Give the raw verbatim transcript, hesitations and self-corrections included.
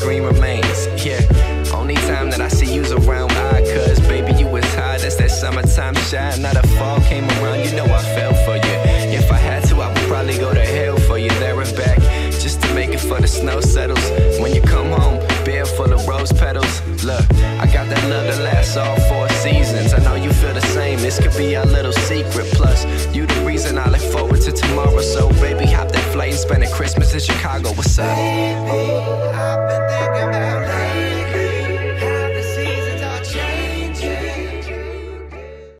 green remains. Yeah, only time that I see you's around I, cause baby you was high, that's that summertime shine. Now the fall came around, you know I fell for you. If I had to, I would probably go to hell for you, there and back, just to make it for the snow settles. When you come home, bed full of rose petals. Look, I got that love that lasts all four seasons. I know you feel the same, this could be our little secret. Plus, you the reason I look forward to tomorrow. So baby, hop that flight and spend a Christmas in Chicago, what's up? Baby,